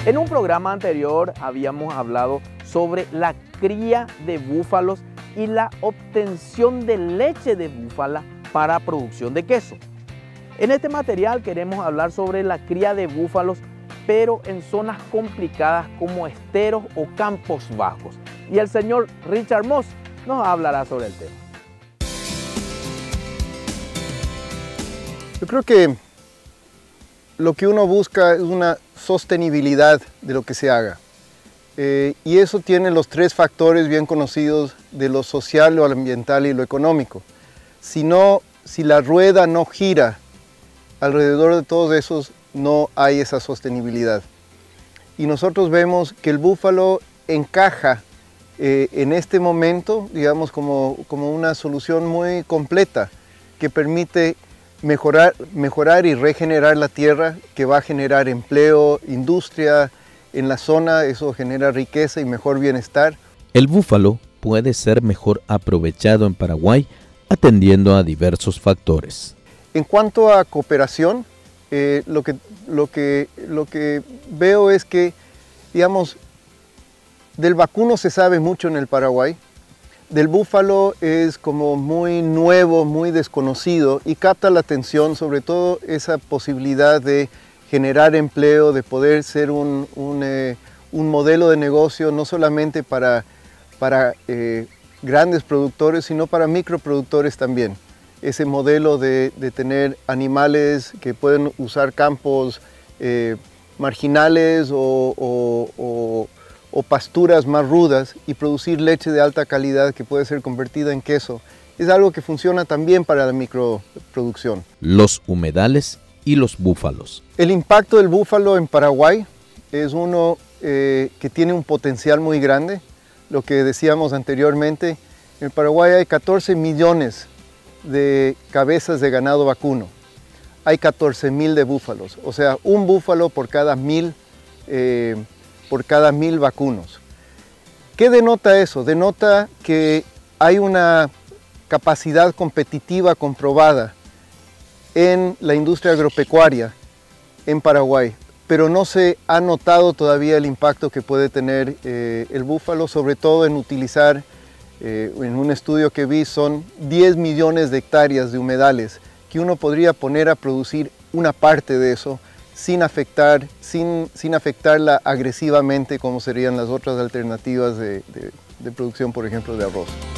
En un programa anterior habíamos hablado sobre la cría de búfalos y la obtención de leche de búfala para producción de queso. En este material queremos hablar sobre la cría de búfalos, pero en zonas complicadas como esteros o campos bajos. Y el señor Richard Moss nos hablará sobre el tema. Yo creo que lo que uno busca es una sostenibilidad de lo que se haga. Y eso tiene los tres factores bien conocidos de lo social, lo ambiental y lo económico. Si la rueda no gira alrededor de todos esos, no hay esa sostenibilidad. Y nosotros vemos que el búfalo encaja en este momento, digamos, como una solución muy completa que permite mejorar y regenerar la tierra, que va a generar empleo, industria en la zona, eso genera riqueza y mejor bienestar. El búfalo puede ser mejor aprovechado en Paraguay atendiendo a diversos factores. En cuanto a cooperación, lo que veo es que, digamos, del vacuno se sabe mucho en el Paraguay. Del búfalo es como muy nuevo, muy desconocido y capta la atención, sobre todo esa posibilidad de generar empleo, de poder ser un modelo de negocio no solamente para grandes productores, sino para microproductores también. Ese modelo de tener animales que pueden usar campos marginales o pasturas más rudas y producir leche de alta calidad que puede ser convertida en queso, es algo que funciona también para la microproducción. Los humedales y los búfalos. El impacto del búfalo en Paraguay es uno que tiene un potencial muy grande. Lo que decíamos anteriormente, en Paraguay hay 14 millones de cabezas de ganado vacuno. Hay 14.000 de búfalos, o sea, un búfalo por cada 1.000 vacunos. ¿Qué denota eso? Denota que hay una capacidad competitiva comprobada en la industria agropecuaria en Paraguay, pero no se ha notado todavía el impacto que puede tener el búfalo, sobre todo en utilizar, en un estudio que vi, son 10 millones de hectáreas de humedales que uno podría poner a producir una parte de eso sin afectarla agresivamente como serían las otras alternativas de producción, por ejemplo, de arroz.